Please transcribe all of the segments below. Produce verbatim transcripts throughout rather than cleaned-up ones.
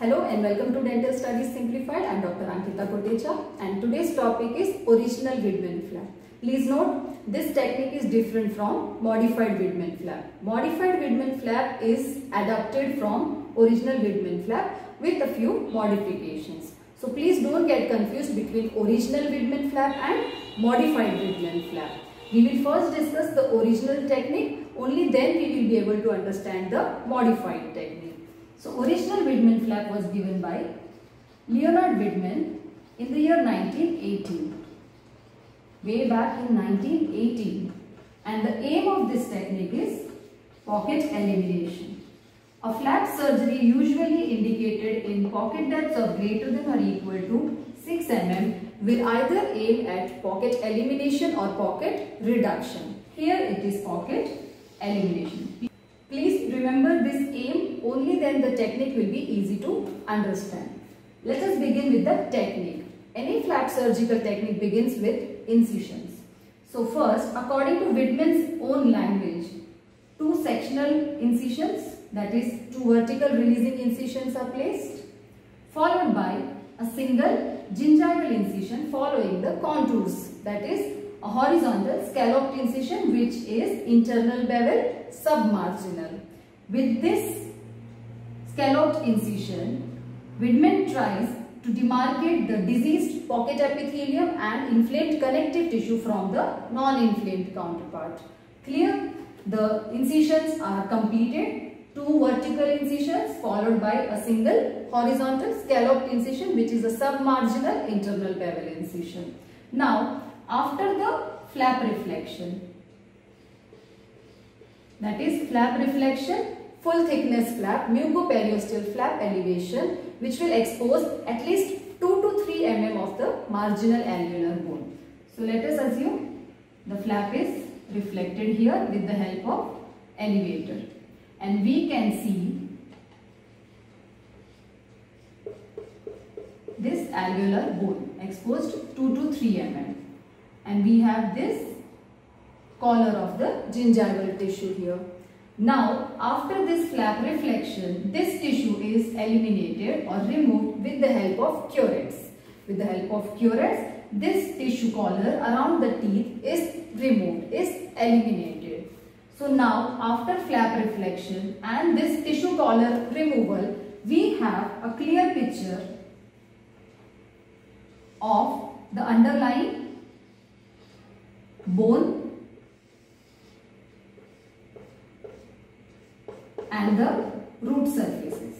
Hello and welcome to Dental Studies Simplified. I am Doctor Ankita Kotecha and today's topic is original Wiedemann flap. Please note, this technique is different from modified Wiedemann flap. Modified Wiedemann flap is adapted from original Wiedemann flap with a few modifications. So please don't get confused between original Wiedemann flap and modified Wiedemann flap. We will first discuss the original technique, only then we will be able to understand the modified technique. So original Wiedemann flap was given by Leonard Wiedemann in the year nineteen eighteen, way back in nineteen eighteen, and the aim of this technique is pocket elimination. A flap surgery usually indicated in pocket depths of greater than or equal to six millimeters will either aim at pocket elimination or pocket reduction. Here it is pocket elimination. Please remember this aim, only then the technique will be easy to understand. Let us begin with the technique. Any flap surgical technique begins with incisions. So first, according to Wiedemann's own language, two sectional incisions, that is two vertical releasing incisions are placed, followed by a single gingival incision following the contours, that is a horizontal scalloped incision which is internal bevel submarginal. With this scalloped incision, Wiedemann tries to demarcate the diseased pocket epithelium and inflamed connective tissue from the non-inflamed counterpart. Clear? The incisions are completed. Two vertical incisions followed by a single horizontal scalloped incision which is a submarginal internal bevel incision. Now, after the flap reflection, that is flap reflection, full thickness flap, mucoperiosteal flap elevation, which will expose at least two to three millimeters of the marginal alveolar bone. So let us assume the flap is reflected here with the help of elevator, and we can see this alveolar bone exposed two to three millimeters. And we have this collar of the gingival tissue here. Now, after this flap reflection, this tissue is eliminated or removed with the help of curettes. With the help of curettes, this tissue collar around the teeth is removed, is eliminated. So now, after flap reflection and this tissue collar removal, we have a clear picture of the underlying bone and the root surfaces.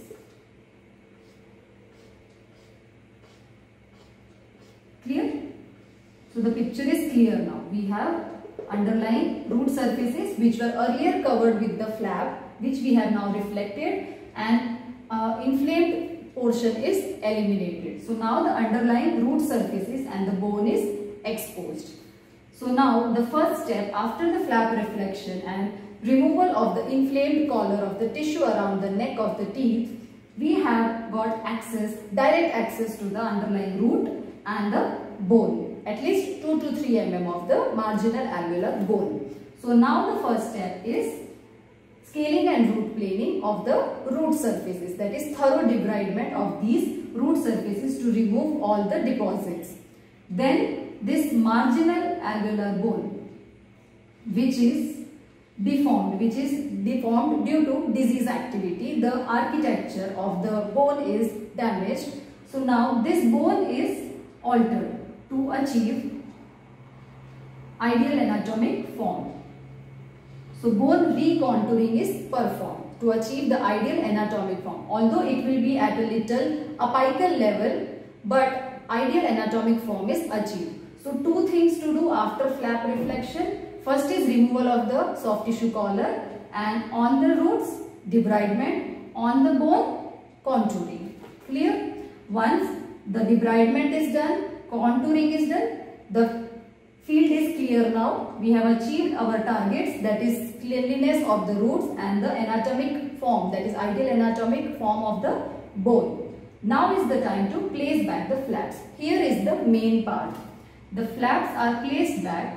Clear? So the picture is clear now. We have underlying root surfaces which were earlier covered with the flap, which we have now reflected, and uh, inflamed portion is eliminated. So now the underlying root surfaces and the bone is exposed. So now the first step after the flap reflection and removal of the inflamed collar of the tissue around the neck of the teeth, we have got access, direct access to the underlying root and the bone, at least two to three millimeters of the marginal alveolar bone. So now the first step is scaling and root planing of the root surfaces, that is thorough debridement of these root surfaces to remove all the deposits. Then this marginal alveolar bone, which is deformed, which is deformed due to disease activity, the architecture of the bone is damaged. So now this bone is altered to achieve ideal anatomic form. So bone recontouring is performed to achieve the ideal anatomic form, although it will be at a little apical level, but ideal anatomic form is achieved. So two things to do after flap reflection. First is removal of the soft tissue collar, and on the roots debridement, on the bone contouring. Clear? Once the debridement is done, contouring is done, the field is clear now. We have achieved our targets, that is cleanliness of the roots and the anatomic form, that is ideal anatomic form of the bone. Now is the time to place back the flaps. Here is the main part. The flaps are placed back.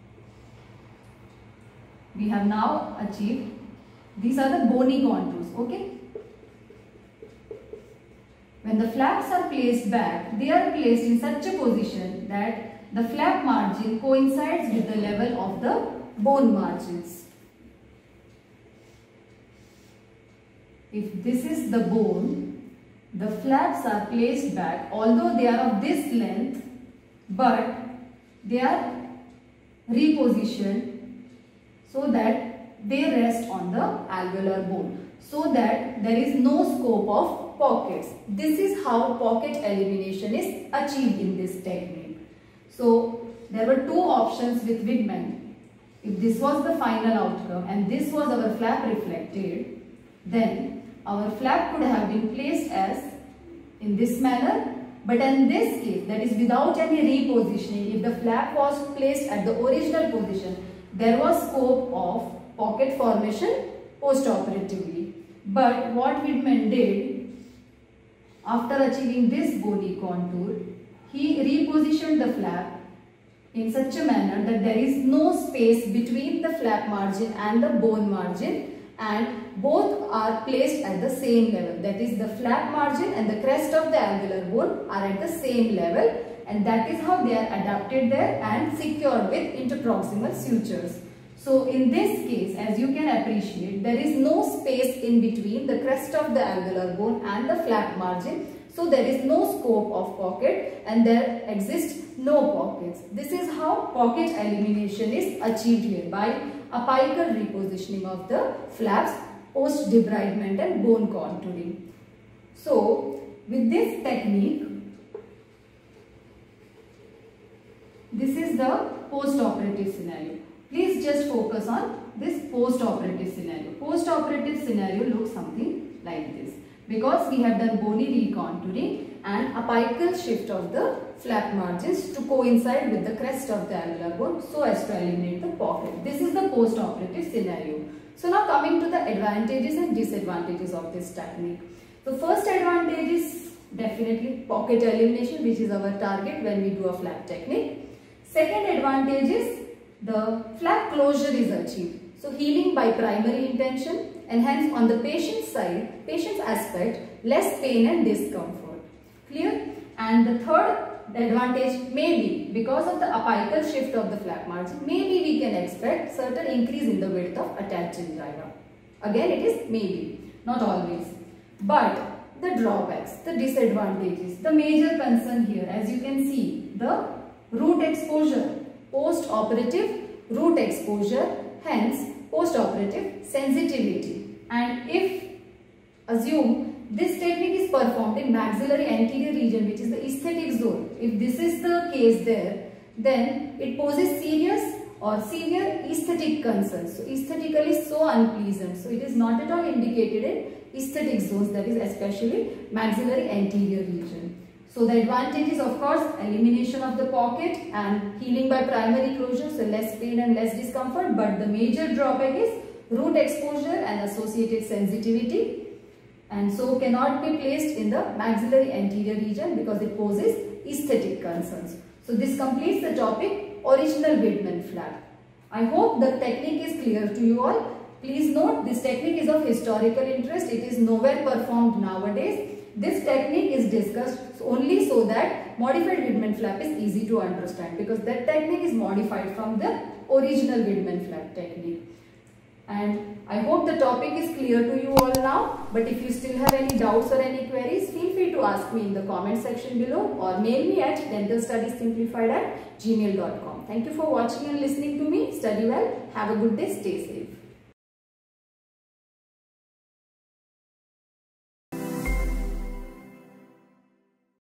We have now achieved, these are the bony contours, okay? when the flaps are placed back, they are placed in such a position that the flap margin coincides with the level of the bone margins. If this is the bone, the flaps are placed back, although they are of this length, but they are repositioned so that they rest on the alveolar bone, so that there is no scope of pockets. This is how pocket elimination is achieved in this technique. So there were two options with Widmann. If this was the final outcome and this was our flap reflected, then our flap could have been placed as in this manner. But in this case, that is without any repositioning, if the flap was placed at the original position, there was scope of pocket formation post-operatively. But what Widmann did, after achieving this bony contour, he repositioned the flap in such a manner that there is no space between the flap margin and the bone margin, and both are placed at the same level. That is, the flap margin and the crest of the alveolar bone are at the same level, and that is how they are adapted there and secured with interproximal sutures. So in this case, as you can appreciate, there is no space in between the crest of the alveolar bone and the flap margin. So there is no scope of pocket and there exists no pockets. This is how pocket elimination is achieved here by apical repositioning of the flaps post debridement and bone contouring. So with this technique, this is the post-operative scenario. Please just focus on this post-operative scenario. Post-operative scenario looks something like this, because we have done bony recontouring and apical shift of the flap margins to coincide with the crest of the alveolar bone so as to eliminate the pocket. This is the post-operative scenario. So now coming to the advantages and disadvantages of this technique. The first advantage is definitely pocket elimination, which is our target when we do a flap technique. Second advantage is the flap closure is achieved. So healing by primary intention, and hence on the patient side, patient's aspect, less pain and discomfort. Clear? And the third advantage may be, because of the apical shift of the flap margin, maybe we can expect certain increase in the width of attached gingiva. Again, it is maybe, not always. But the drawbacks, the disadvantages, the major concern here, as you can see, the root exposure, post-operative root exposure, hence post-operative sensitivity. And if assume this technique is performed in maxillary anterior region, which is the aesthetic zone, if this is the case there, then it poses serious or severe aesthetic concerns. So aesthetically so unpleasant. So it is not at all indicated in aesthetic zones, that is especially maxillary anterior region. So the advantage is, of course, elimination of the pocket and healing by primary closure, so less pain and less discomfort. But the major drawback is root exposure and associated sensitivity, and so cannot be placed in the maxillary anterior region because it poses aesthetic concerns. So this completes the topic original Widmann flap. I hope the technique is clear to you all. Please note, this technique is of historical interest. It is nowhere performed nowadays. This technique is discussed only so that modified Widmann flap is easy to understand, because that technique is modified from the original Widmann flap technique. And I hope the topic is clear to you all now. But if you still have any doubts or any queries, feel free to ask me in the comment section below or mail me at dental studies simplified at gmail dot com. Thank you for watching and listening to me. Study well. Have a good day. Stay safe.